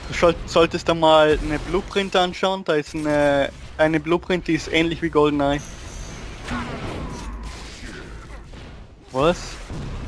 Du solltest da mal eine Blueprint anschauen. Da ist eine Blueprint, die ist ähnlich wie GoldenEye. Was?